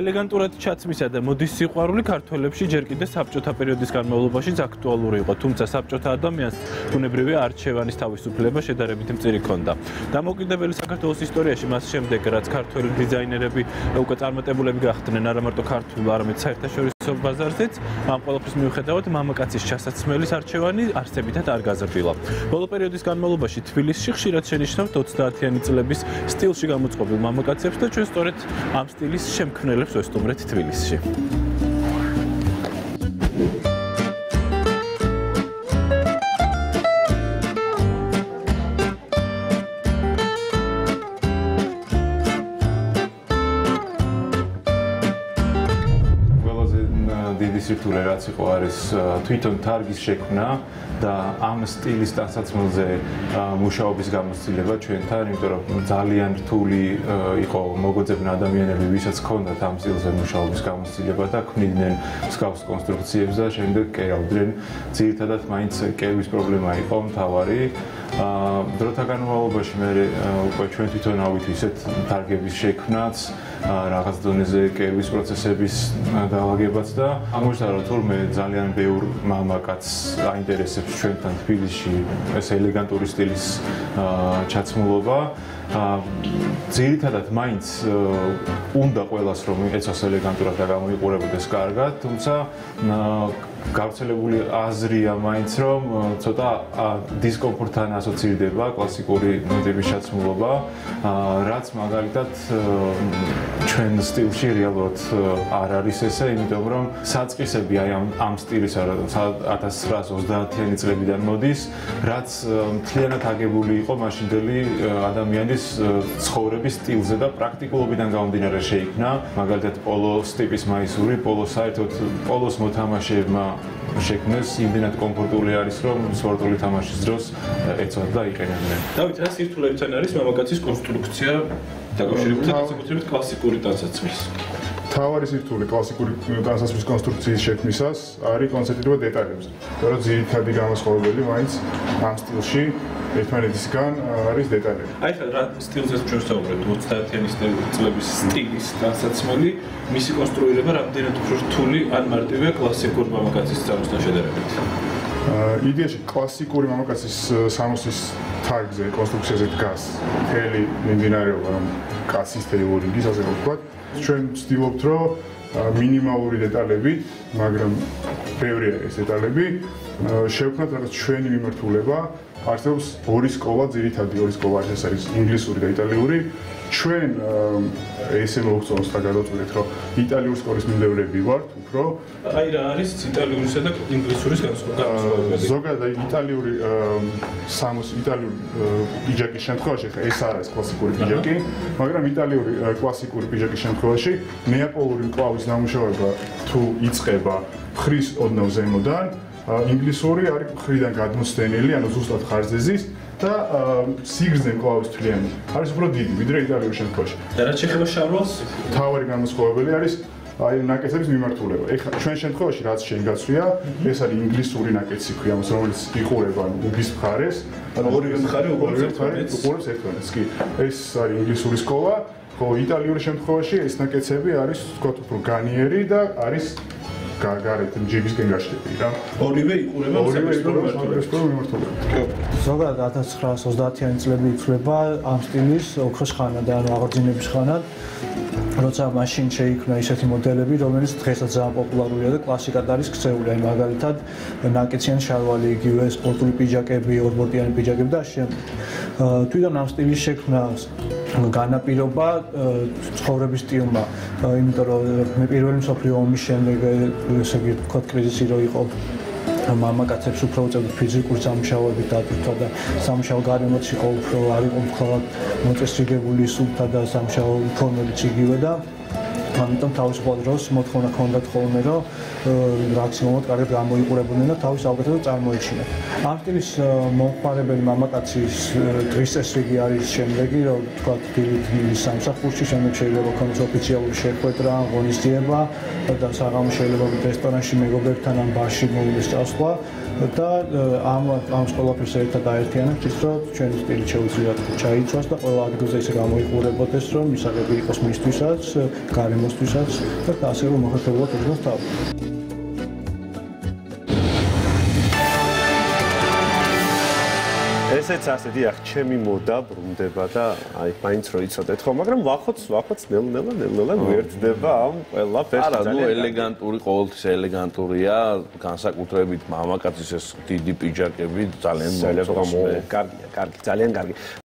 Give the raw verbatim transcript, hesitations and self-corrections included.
ელეგანტურად ჩაცმისა და მოდის სიყვარული ქართველებში ჯერ კიდევ საბჭოთა პერიოდის განმავლობაში აქტუალური იყო, თუმცა საბჭოთა ადამიანს ბუნებრივია არჩევანის თავისუფლება შედარებით მწირი ჰქონდა. დამოუკიდებელი საქართველოს ისტორიაში მას შემდეგ, რაც ქართველი დიზაინერები უკვე წარმატებულები გახდნენ არა მარტო ქართულ, არამედ საერთაშორისო ბაზარზეც, ამ ყველაფრის მიუხედავად მამაკაცის ჩასაცმელის არჩევანი არსებითად არ გაზრდილა. ბოლო პერიოდის განმავლობაში თბილისში ხშირად შენიშნავთ ოცდაათიანი წლების სტილში გამოწყობილ მამაკაცებს და ჩვენ სწორედ ამ სტილის შემქმნელებს ვესტუმრეთ თბილისში. სირთულე რაც იყო არის თვითონ თარგის შექმნა და ამ სტილის დასაცმელზე მუშაობის გამოცდილება ჩვენთან, იმიტომ რომ ძალიან რთული იყო მოგოძებნა ადამიანები, ვისაც ჰქონდათ ამ სტილზე მუშაობის გამოცდილება და ქმნიდნენ მსგავს კონსტრუქციებს და შემდეგ კერავდნენ. ძირითადად მაინც კერვის პრობლემა იყო მთავარი. დროთა განმავლობაში მე უკვე ჩვენ თვითონ ავით ისეთ თარგების შექმნაც, რაღაც დონეზე კერვის პროცესების დაალაგებაც და აღმოჩნდა რომ თურმე ძალიან ბევრ მამაკაცს აინტერესებს ჩვენთან თბილისში ეს ელეგანტური სტილის ჩაცმულობა. ძირითადად მაინც უნდა ყველას რომ ეცოს ელეგანტურად და გამოიყურებოდეს კარგად, თუმცა გავრცელებული აზრია მაინც რომ ცოტა დისკომფორტთან ასოცირდება კლასიკური ტიპის ჩაცმულობა, რაც მაგალითად ჩვენ სტილში რეალურად არ არის ესე, იმიტომ რომ საწყისები აი ამ სტილის ათას ცხრაას ოცდაათიანი წლებიდან მოდის, რაც მთლიანად აგებული იყო მაშინდელი ადამიანის ცხოვრების სტილზე და პრაქტიკულობიდან გამომდინარე შეიქმნა, მაგალითად პოლოს ტიპის მაისური, პოლოს საერთოდ პოლოს მოთამაშეებმა შექმნეს, იმდენად კომფორტული არის, რომ სპორტული თამაშის დროს ეწვათ და იყენებდნენ. დავით, რა სირთულეებთან არის მამაკაცის კონსტრუქცია დაკავშირებით განსაკუთრებით კლასიკური ტანსაცმლის? მთავარი სირთულე კლასიკური ტანსაცმლის კონსტრუქციის შექმნისას არის კონცენტრირება დეტალებზე. თორემ ძირითადი განსხვავებული მაინც ამ სტილში ერთმანეთისგან არის დეტალები. აი ხა რა სტილზეც ჩვენ ვსაუბრობთ, ოცდაათიანი წლების სტილის ტანსაცმელი, მისი კონსტრუირება რამდენად უფრო რთული ან მარტივია კლასიკურ მამაკაცის სამოსთან შედარებით? იდეაში კლასიკური მამაკაცის სამოსის თარგზე კონსტრუქციაზე დგას მთელი მიმდინარეობა, რომ კაცის თეორიის ასე ვთქვათ. ჩვენ ვცდილობთ, რომ მინიმალური დეტალებით, მაგრამ ბევრია ეს დეტალები, შევქმნათ რაღაც ჩვენი მიმართულება. არსებობს ორი სკოლა, ძირითადი ორი სკოლა არის ინგლისური და იტალიური. ჩვენ ესე მოგწონს და გადავწყვეტეთ, რომ იტალიური სკოლის მიმდევრები ვართ, უფრო. აი რა არის იტალიურისა და ინგლისურის განსხვავება? ზოგადად იტალიური სამოს იტალიური პიჯაკის შემთხვევაში ეს არის კლასიკური პიჯაკი, მაგრამ იტალიური კლასიკური პიჯაკის შემთხვევაში ნეაპოლური მკლავის დამუშავება თუ იწყება ხრის ოდნავ ზემოდან, ინგლისური არის მხრიდან გადმოცდენილი, ანუ ზუსტად ხარზეზის და სიგრძე მკლავის თვლიანი არის უფრო დიდი, ვიდრე იტალიური შემთხვევაში. და რაც შეეხება შარვალს, მთავარი განსხვავებელი არის აი ნაკეცების მიმართულება. ეხლა ჩვენ შემთხვევაში რაც შეგაცვია, ეს არის ინგლისური ნაკეცი ქვია, რომელიც იყურება უბის მხარეს, ანუ ორივე მხარე უყურებს ერთმანეთს. უყურებს ერთმანეთს, კი. ეს არის ინგლისური სკოლა, ხოლო იტალიური შემთხვევაში ეს ნაკეცები არის, ვთქვათ, უფრო განიერი და არის გარეთ ჯიბისკენ გაშლილი რა. ორივე იყურება საკონსტრუქციო მიმართულებით. ზოგადად ათას ცხრაას ოცდაათიანი წლები ითვლება ამ სტილის ოქროს ხანად, ანუ აღორძინების ხანად, როცა მაშინ შეიქმნა ისეთი მოდელები, რომელიც დღესაც ძალიან პოპულარულია და კლასიკად არის ქცეული, აი მაგალითად ნაკეციანი შარვალი, იგივე სპორტული პიჯაკები, ორბორტიანი პიჯაკები და შემდეგ. თვითონ ამ სტილის შექმნა განაპირობა ცხოვრების სტილმა, იმიტომ რომ მე პირველი მსოფლიო ომის შემდეგ ესე იგი ვთქვათ კრიზისი რო იყო მამაკაცებს უფრო უწევდათ ფიზიკური სამუშაოებით დატვირთვა და სამუშაო გარემოც იყო უფრო არ იყო მხოლოდ მოწესრიგებული სულთა და სამუშაო ფორმებიც იგივე და ამიტომ თავისუფალ დროს მოთხოვნა ჰქონდათ ხოლმე რომ მაქსიმუმად კარგად გამოიყურებოდნენ და თავის საუკეთესოდ წარმოეჩინათ. ამ სტილის მომხმარებელი მამაკაცის დღის წესრიგი არის შემდეგი, რომ ვთქვათ დილით მიდის სამსახურში, შემდეგ შეიძლება ქონდეს ოფიციალური შეხვედრა, ღონისძიება და საღამოს შეიძლება რესტორანში მეგობრებთან ან ბარში მოვიდეს წასვლა და ამ ამ ყველაფერს ერთად აერთიანებს ის, რომ ჩვენი სტილი შეუძლიათ ჩაიცვას და ყველა ადგილზე ისე გამოიყურებოდეს, რომ მისაღები იყოს მისთვისაც, გარემო გამოსთვისაც და ასე რომ მოხერხებულად უძღვას თავი. ესეც ასე დიახ, ჩემი მოდა ბრუნდება და აი მაინც რო იცოდეთ ხო, მაგრამ ვახოც, ვახოც ნელ-ნელა, ნელ-ნელა გვერდდება ამ ყველაფერს. არა, ნუ ელეგანტური, ყოველთვის ელეგანტურია, განსაკუთრებით მამაკაცის ეს დიდი პიჯაკები ძალიან მოწონს. კარგია, კარგი, ძალიან კარგი.